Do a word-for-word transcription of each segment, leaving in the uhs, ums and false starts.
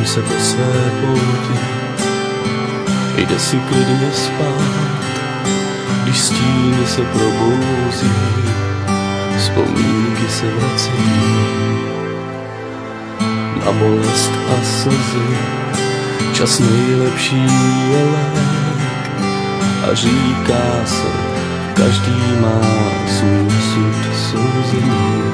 Vracím se po své pouti, jde si klidně spát, když stíny se probouzí, vzpomínky se vrací. Na bolest a slzy čas nejlepší je lék a říká se, každý má svůj sud souzení.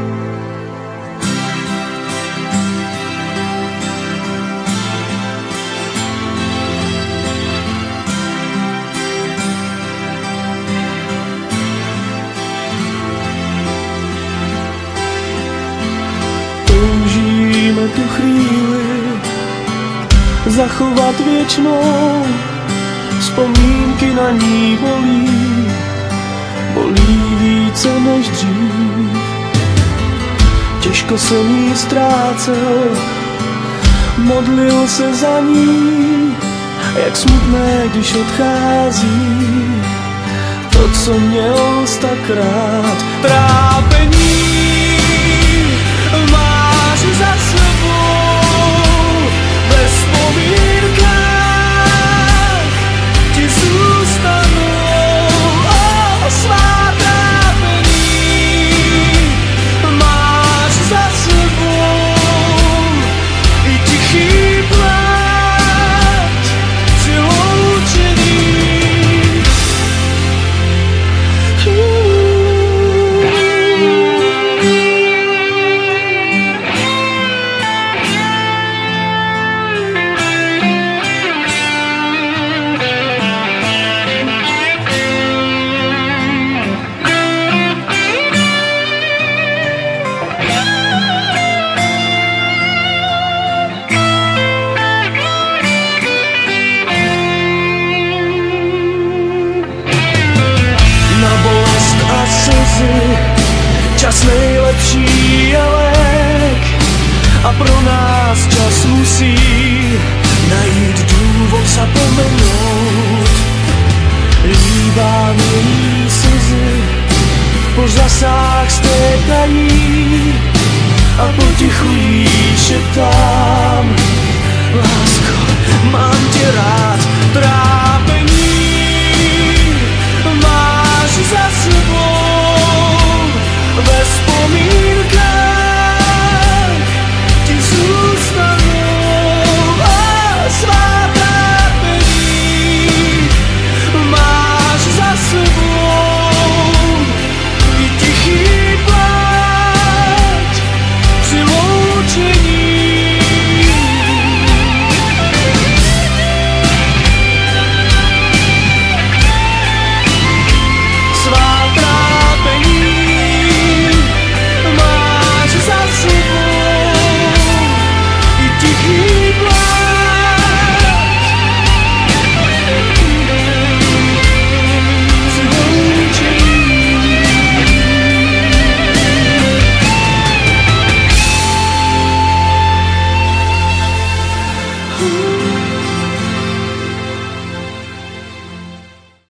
Toužíme tu chvíli zachovat věčnou, vzpomínky na ní bolí, bolí více než dřív. Těžko jsem jí ztrácel, modlil se za ní, jak smutné, když odchází to, co měl stakrát. Trápení máš za sebou, ve vzpomínkách ti zůstanou. O, svá trápení máš za sebou, i tichý pláč při loučení. Čas nejlepší je lék a pro nás čas musí najít důvod zapomenout. Líbám její slzy, po řasách stékají a potichu jí šeptám: lásko, mám tě rád.